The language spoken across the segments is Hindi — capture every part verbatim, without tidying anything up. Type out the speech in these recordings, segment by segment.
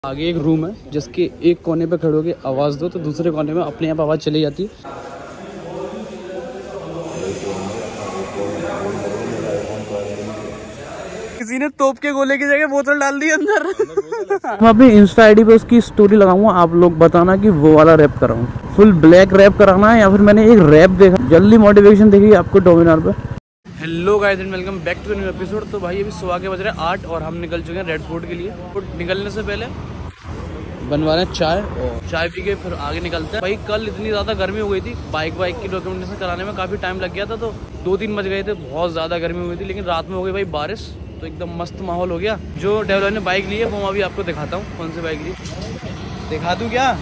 आगे एक रूम है जिसके एक कोने पे खड़े होके आवाज दो तो दूसरे कोने में अपने आप आवाज चली जाती है। किसी ने तोप के गोले की जगह बोतल डाल दी अंदर। मैं अपनी इंस्टा आईडी पे उसकी स्टोरी लगाऊंगा, आप लोग बताना कि वो वाला रैप कराऊं। फुल ब्लैक रैप कराना है या फिर मैंने एक रैप देखा, जल्दी मोटिवेशन देखी आपको डोमिनार पे। Hello guys and welcome back to the new episode. तो भाई अभी सुबह के बज रहे हैं आठ और हम निकल चुके हैं रेड फोर्ट के लिए। तो निकलने से पहले बनवा रहे हैं चाय और चाय पी के फिर आगे निकलते हैं। भाई कल इतनी ज़्यादा गर्मी हो गई थी, बाइक बाइक की डॉक्यूमेंटेशन कराने में काफ़ी टाइम लग गया था, तो दो तीन बज गए थे, बहुत ज़्यादा गर्मी हुई थी। लेकिन रात में हो गई भाई बारिश, तो एकदम मस्त माहौल हो गया। जो डेवलपर ने बाइक ली है वो मैं अभी आपको दिखाता हूँ कौन सी बाइक ली, दिखा दूँ क्या?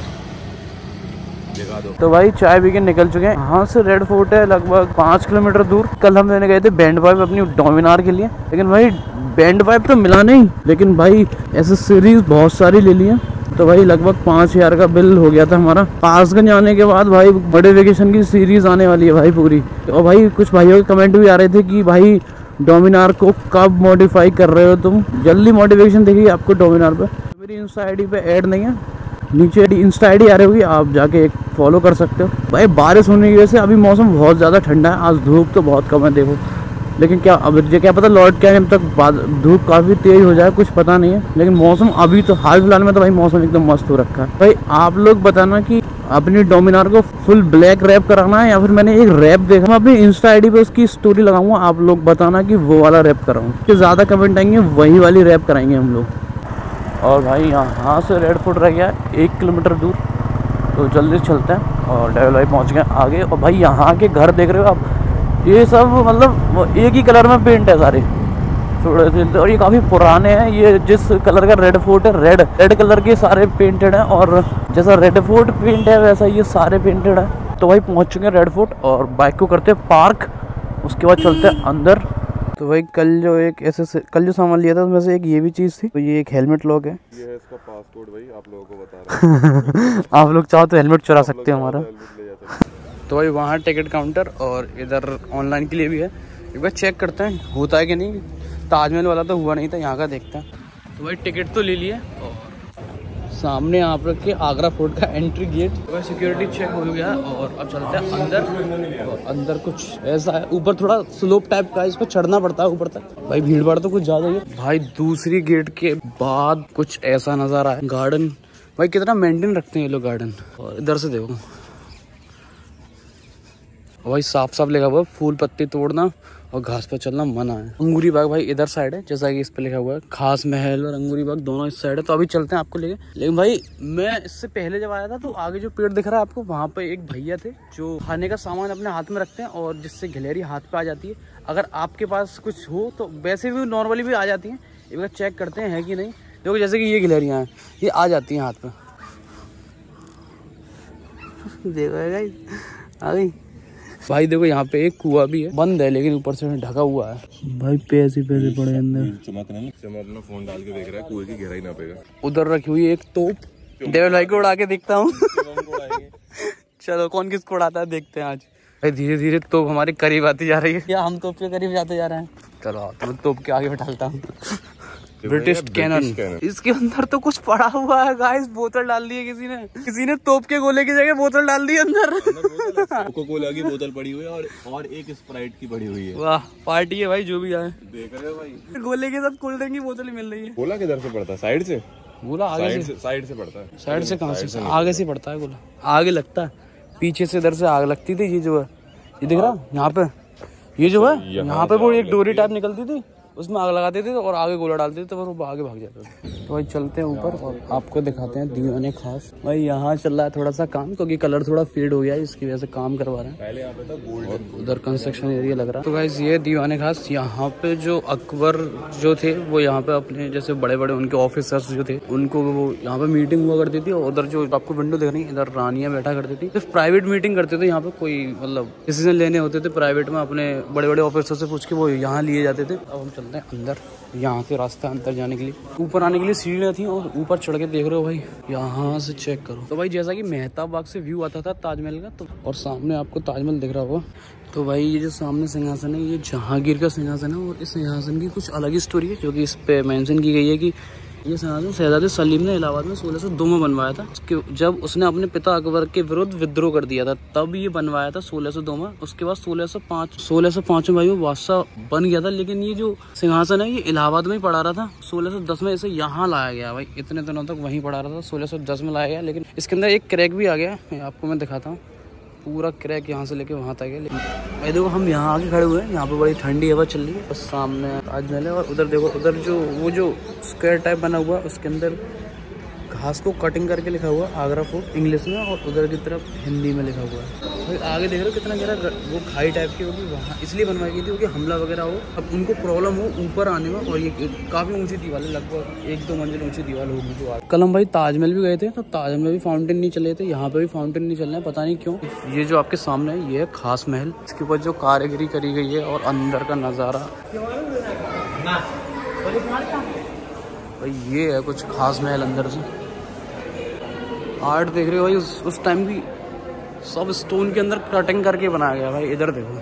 दिखा दो। तो भाई चाय पी के निकल चुके हैं। यहाँ से रेड फोर्ट है लगभग पाँच किलोमीटर दूर। कल हम लेने गए थे बैंड पाइप अपनी डोमिनार के लिए, लेकिन भाई बैंड पाइप तो मिला नहीं, लेकिन भाई एसेसरीज बहुत सारी ले ली है। तो भाई लगभग पाँच हजार का बिल हो गया था हमारा। पासगंज आने के बाद भाई बड़े वेकेशन की सीरीज आने वाली है भाई पूरी। और भाई कुछ भाइयों के कमेंट भी आ रहे थे कि भाई डोमिनार को कब मॉडिफाई कर रहे हो तुम, जल्दी मोटिवेशन देखिए आपको डोमिनार पे। मेरी इंस्टा आईडी पे ऐड नहीं है, नीचे इंस्टा आईडी आ रही होगी, आप जाके एक फॉलो कर सकते हो। भाई बारिश होने की वजह से अभी मौसम बहुत ज़्यादा ठंडा है, आज धूप तो बहुत कम है देखो। लेकिन क्या अब ये क्या पता लौट के आने तक धूप काफ़ी तेज हो जाए, कुछ पता नहीं है। लेकिन मौसम अभी तो हाल फिलहाल में तो भाई मौसम एकदम मस्त हो रखा है। भाई आप लोग बताना कि अपनी डोमिनार को फुल ब्लैक रैप कराना है या फिर मैंने एक रैप देखा। मैं अपनी इंस्टा आईडी पे उसकी स्टोरी लगाऊंगा, आप लोग बताना कि वो वाला रैप कराऊँ। कि ज़्यादा कमेंट आएंगे वही वाली रैप कराएंगे हम लोग। और भाई यहाँ से रेड फोर्ट रह गया एक किलोमीटर दूर, तो जल्दी चलते हैं। और डेवल भाई पहुँच गए आगे। और भाई यहाँ के घर देख रहे हो आप, ये सब मतलब एक ही कलर में पेंट है सारे थोड़े से, और ये काफ़ी पुराने हैं। ये जिस कलर का रेड फोर्ट है, रेड रेड कलर के सारे पेंटेड हैं, और जैसा रेड फोर्ट पेंट है वैसा ये सारे पेंटेड है। तो भाई पहुँच चुके हैं रेड फोर्ट और बाइक को करते हैं पार्क, उसके बाद चलते हैं अंदर। तो भाई कल जो एक ऐसे कल जो सामान लिया था उसमें से एक ये भी चीज़ थी, तो ये एक हेलमेट लॉक है। ये है इसका पासपोर्ट भाई, आप लोगों को बता रहे हैं। आप लोग चाहो तो हेलमेट चुरा सकते हो हमारा। तो भाई वहाँ टिकट काउंटर और इधर ऑनलाइन के लिए भी है, एक बार चेक करते हैं होता है कि नहीं। ताजमहल वाला तो हुआ नहीं था, यहाँ का देखते हैं। तो भाई टिकट तो ले लिए और सामने आप रखे आगरा फोर्ट का एंट्री गेट। तो भाई सिक्योरिटी चेक हो गया और अब चलते हैं अंदर। और अंदर कुछ ऐसा है, ऊपर थोड़ा स्लोप टाइप का है, इस पर चढ़ना पड़ता है ऊपर तक। भाई भीड़ भाड़ तो कुछ ज़्यादा ही है। भाई दूसरी गेट के बाद कुछ ऐसा नज़ारा है। गार्डन भाई कितना मेंटेन रखते हैं ये लोग गार्डन। और इधर से देखो भाई साफ साफ लिखा हुआ है फूल पत्ती तोड़ना और घास पर चलना मना है। अंगूरी बाग भाई इधर साइड है, जैसा कि इस पे लिखा हुआ है। खास महल और अंगूरी बाग दोनों इस साइड है। तो अभी चलते हैं आपको लेके। लेकिन भाई मैं इससे पहले जब आया था तो आगे जो पेड़ दिख रहा है आपको, वहाँ पे एक भैया थे जो खाने का सामान अपने हाथ में रखते हैं और जिससे गिलहरी हाथ पे आ जाती है। अगर आपके पास कुछ हो तो वैसे भी नॉर्मली भी आ जाती है, एक बार चेक करते हैं है कि नहीं। देखो जैसे कि ये गिलहरियाँ हैं, ये आ जाती हैं हाथ पे। देखो आ गई भाई। देखो यहाँ पे एक कुआं भी है, बंद है लेकिन ऊपर से ढका हुआ है। भाई पैसे पैसे पड़े अंदर। चमक रहे हैं, अपना फोन डाल के देख रहा है, कुएं की गहराई ना पेगा। उधर रखी हुई एक तोप, डेविल भाई को उड़ा के देखता हूँ। चलो कौन किसको उड़ाता है देखते हैं आज। भाई धीरे धीरे तोप हमारे करीब आती जा रही है, या हम तोप के करीब जाते जा रहे हैं। चलो तो तोप के आगे बैठाता हूँ। ब्रिटिश कैनन, इसके अंदर तो कुछ पड़ा हुआ है गाइस। बोतल डाल दी है किसी ने, किसी ने तोप के गोले की जगह बोतल डाल दी अंदर। कोका कोला की बोतल पड़ी हुई है और और एक स्प्राइट की पड़ी हुई है। वाह पार्टी है भाई, जो भी आए देख रहे हो भाई। गोले के साथ कोल्ड ड्रिंक की बोतल ही मिल रही है। गोला किधर से पड़ता है? साइड से? गोला आगे से, साइड से पड़ता है। साइड से कहाँ से? आगे से पड़ता है गोला, आगे लगता है। पीछे से इधर से आग लगती थी। ये जो है ये दिख रहा है यहाँ पे, ये जो है यहाँ पे वो एक डोरी टाइप निकलती थी, उसमें आग लगाते थे और आगे गोला डालते थे तो वो आगे भाग जाता था। तो भाई चलते हैं ऊपर और आपको दिखाते हैं दीवाने खास। भाई यहाँ चल रहा है थोड़ा सा काम, क्योंकि कलर थोड़ा फेड हो गया है, इसकी वजह से काम करवा रहे हैं। पहले यहाँ पे था गोल्ड, उधर कंस्ट्रक्शन एरिया लग रहा है। तो गाइस ये दीवाने खास, यहाँ पे जो अकबर जो थे वो यहाँ पे अपने जैसे बड़े बड़े उनके ऑफिसर्स जो थे उनको वो यहाँ पे मीटिंग हुआ करती थी। और उधर जो आपको विंडो दिख रही है, इधर रानियाँ बैठा करती थी, सिर्फ प्राइवेट मीटिंग करते थे यहाँ पे। कोई मतलब डिसीजन लेने होते थे प्राइवेट में, अपने बड़े बड़े ऑफिसर से पूछ के वो यहाँ लिए जाते थे। अब हम चलते हैं अंदर। यहाँ से रास्ता अंदर जाने के लिए, ऊपर आने के लिए सीढ़ियाँ थी और ऊपर चढ़ के देख रहे हो भाई, यहाँ से चेक करो। तो भाई जैसा कि मेहताब बाग से व्यू आता था ताजमहल का, तो और सामने आपको ताजमहल दिख रहा होगा। तो भाई ये जो सामने सिंहासन है, ये जहांगीर का सिंहासन है और इस सिंहासन की कुछ अलग ही स्टोरी है, जो कि इस पे मेंशन की गई है कि ये सिंहासन शहजादे सलीम ने इलाहाबाद में सोलह सौ दो में बनवाया था। जब उसने अपने पिता अकबर के विरुद्ध विद्रोह कर दिया था तब ये बनवाया था सोलह सौ दो में। उसके बाद सोलह सौ पाँच सोलह सौ पाँच में भाई वो बादशाह बन गया था। लेकिन ये जो सिंहासन है ये इलाहाबाद में ही पड़ा रहा था। सोलह सौ दस में इसे यहाँ लाया गया भाई, इतने दिनों तक वहीं पड़ा रहा था, सोलह सौ दस में लाया गया। लेकिन इसके अंदर एक क्रैक भी आ गया, आपको मैं दिखाता हूँ। पूरा क्रैक यहाँ से लेके वहाँ तक है। लेकिन भाई देखो हम यहाँ आके खड़े हुए हैं, यहाँ पे बड़ी ठंडी हवा चल रही है। बस सामने ताजमहल है और उधर देखो, उधर जो वो जो स्क्वायर टाइप बना हुआ है उसके अंदर घास को कटिंग करके लिखा हुआ है आगरा फोर्ट इंग्लिश में, और उधर की तरफ हिंदी में लिखा हुआ है। भाई आगे देख रहे हो कितना गहरा वो खाई टाइप की होगी, वहाँ इसलिए बनवाई गई थी क्योंकि हमला वगैरह हो, अब उनको प्रॉब्लम हो ऊपर आने में। और ये काफ़ी ऊंची दीवार है, लगभग एक दो मंजिल ऊंची दीवार होगी। जो कल हम भाई ताजमहल भी गए थे तो ताजमहल में भी फाउंटेन नहीं चले थे, यहाँ पे भी फाउंटेन नहीं चल रहे हैं, पता नहीं क्यों। ये जो आपके सामने है ये है खास महल, इसके ऊपर जो कारीगरी करी गई है और अंदर का नज़ारा भाई ये है कुछ खास महल। अंदर से आर्ट देख रहे हो भाई, उस, उस टाइम की सब स्टोन के अंदर कटिंग करके बनाया गया भाई। इधर देखो,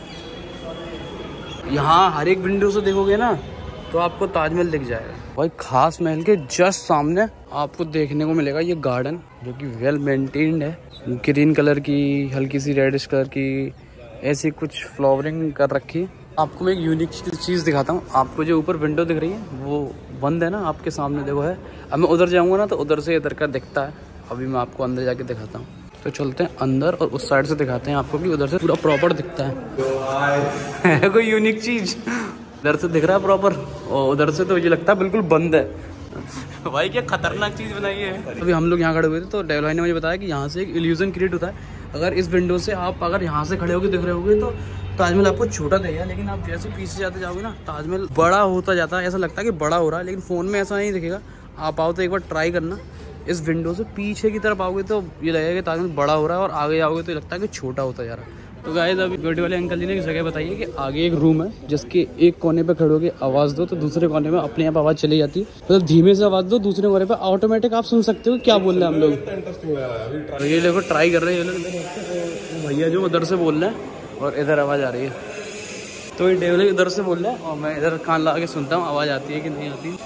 यहाँ हर एक विंडो से देखोगे ना तो आपको ताजमहल दिख जाएगा भाई। खास महल के जस्ट सामने आपको देखने को मिलेगा ये गार्डन, जो कि वेल मेंटेन्ड है। ग्रीन कलर की, हल्की सी रेडिश कलर की ऐसी कुछ फ्लावरिंग कर रखी है। आपको मैं एक यूनिक चीज़ दिखाता हूँ। आपको जो ऊपर विंडो दिख रही है वो बंद है ना, आपके सामने देखो है। अब मैं उधर जाऊँगा ना तो उधर से इधर का दिखता है। अभी मैं आपको अंदर जाके दिखाता हूँ, तो चलते हैं अंदर और उस साइड से दिखाते हैं आपको कि उधर से पूरा प्रॉपर दिखता है। है कोई यूनिक चीज़, इधर से दिख रहा है प्रॉपर और उधर से तो मुझे लगता है बिल्कुल बंद है। भाई क्या खतरनाक चीज़ बनाई है। अभी हम लोग यहाँ खड़े हुए थे तो डेवल भाई ने मुझे बताया कि यहाँ से एक इल्यूजन क्रिएट होता है। अगर इस विंडो से आप अगर यहाँ से खड़े होकर दिख रहे होगे तो ताजमहल आपको छोटा देगा, लेकिन आप जैसे पीछे जाते जाओगे ना ताजमहल बड़ा होता जाता है। ऐसा लगता है कि बड़ा हो रहा है, लेकिन फ़ोन में ऐसा नहीं दिखेगा। आप आओ तो एक बार ट्राई करना, इस विंडो से पीछे की तरफ आओगे तो ये लगेगा कि ताजमहल बड़ा हो रहा है, और आगे आओगे तो लगता है कि छोटा होता जा रहा है। तो गाइस अभी ब्यूटी वाले अंकल जी ने एक जगह बताई है कि आगे एक रूम है जिसके एक कोने पे खड़े होकर आवाज़ दो तो दूसरे कोने में अपने आप आवाज़ चली जाती है। मतलब तो धीमे से आवाज़ दो, दूसरे कोने पे ऑटोमेटिक आप सुन सकते हो क्या बोल रहे हैं हम लोग। तो ये देखो ट्राई कर रहे हैं भैया जो उधर से बोल रहे हैं और इधर आवाज़ आ रही है। तो ये डेवल इधर से बोल रहे हैं और मैं इधर कान लगा के सुनता हूँ आवाज़ आती है कि नहीं आती।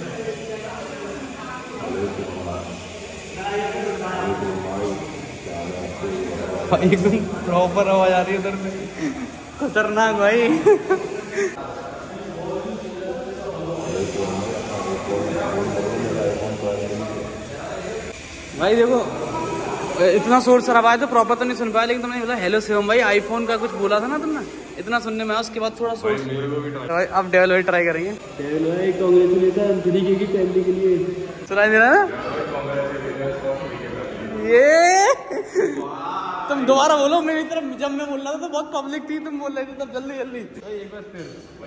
एकदम प्रॉपर आवाज आ रही है उधर से, खतरनाक भाई। भाई देखो इतना शोर शराबा है तो प्रॉपर तो नहीं सुन पाया, लेकिन तुमने बोला हेलो शिवम भाई आईफोन का कुछ बोला था ना तुमने, इतना सुनने में उसके बाद थोड़ा शोर। भाई अब डेवल भाई ट्राई करेंगे। डेवल भाई कांग्रेचुलेशन थ्री की फैमिली के लिए। सुनाई दे रहा है ना ये? तुम दोबारा बोलो मेरी तरफ। जब मैं बोल रहा था तो बहुत पब्लिक थी, तुम बोल रहे थे तब जल्दी जल्दी। एक बार फिर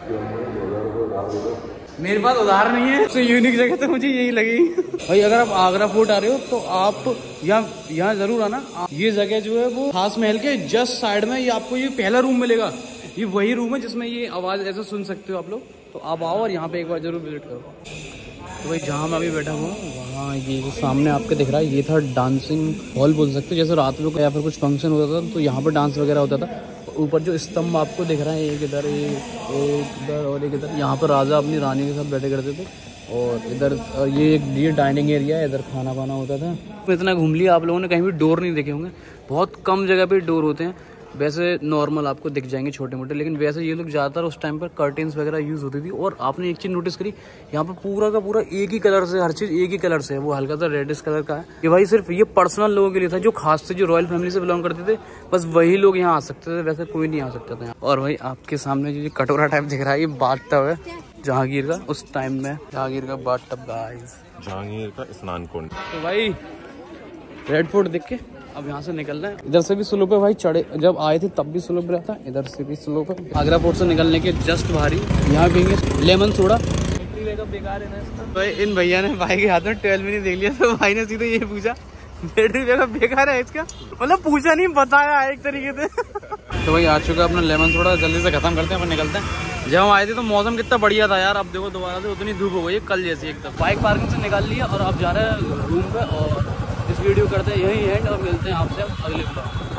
मेरे पास उधार नहीं है, तो यूनिक जगह तो मुझे यही लगी। भाई अगर आप आगरा फोर्ट आ रहे हो तो आप यहाँ यहाँ जरूर आना। ये जगह जो है वो खास महल के जस्ट साइड में ये आपको ये पहला रूम मिलेगा। ये वही रूम है जिसमें ये आवाज़ ऐसे सुन सकते हो आप लोग। तो आप आओ और यहाँ पे एक बार जरूर विजिट करो। तो भाई जहाँ मैं अभी बैठा हुआ हूँ वहाँ ये जो सामने आपके दिख रहा है ये था डांसिंग हॉल बोल सकते हो। जैसे रात में या फिर कुछ फंक्शन होता था तो यहाँ पर डांस वगैरह होता था। ऊपर जो स्तंभ आपको दिख रहा है एक इधर एक इधर और एक इधर, यहाँ पर राजा अपनी रानी के साथ बैठे करते थे। और इधर और ये एक ये डाइनिंग एरिया है, इधर खाना पाना होता था। इतना घूम लिया आप लोगों ने, कहीं भी डोर नहीं देखे होंगे, बहुत कम जगह पे डोर होते हैं। वैसे नॉर्मल आपको दिख जाएंगे छोटे मोटे, लेकिन वैसे ये लोग ज़्यादातर उस टाइम पर कर्टेन्स वगैरह यूज़ होती थी। और आपने एक चीज़ नोटिस करी, यहाँ पर पूरा का पूरा एक ही कलर से, हर चीज़ एक ही कलर से है, वो हल्का सा रेडिश कलर का है। ये भाई सिर्फ ये पर्सनल लोगों के लिए था जो खास से जो रॉयल फैमिली से बिलोंग करते थे, बस वही लोग यहाँ आ सकते थे, वैसे कोई नहीं आ सकता था यहाँ। और भाई आपके सामने जो कटोरा टाइप दिख रहा है ये बाथटब है जहांगीर का, उस टाइम में जहांगीर का बाथटब गाइस, जहांगीर का स्नान कुंड। तो भाई रेड फोर्ट देख के अब यहाँ से निकलना है। इधर से भी स्लोप है भाई, चढ़े जब आए थे तब भी स्लोप रहता है, इधर से भी स्लोप है। आगरा फोर्ट से निकलने के जस्ट भारी यहाँ पियेंगे लेमन सोडा। बेकार है ना भाई, इन भैया ने भाई के हाथ में ट्वेल्व मिनट देख लिया तो भाई ने सीधे ये पूछा बैटरी बैकअप बेकार है इसका, मतलब पूछा नहीं बताया एक तरीके से। तो भाई आ चुका अपना लेमन सोडा, जल्दी से खत्म करते हैं अपन निकलते हैं। जब हम आए थे तो मौसम कितना बढ़िया था यार, अब देखो दोबारा से उतनी धूप हो गई है कल जैसी एकदम। बाइक पार्किंग से निकाल लिया और अब जा रहे हैं रूम पे, और इस वीडियो करते हैं यही एंड और मिलते हैं आपसे अगले ब्लॉग।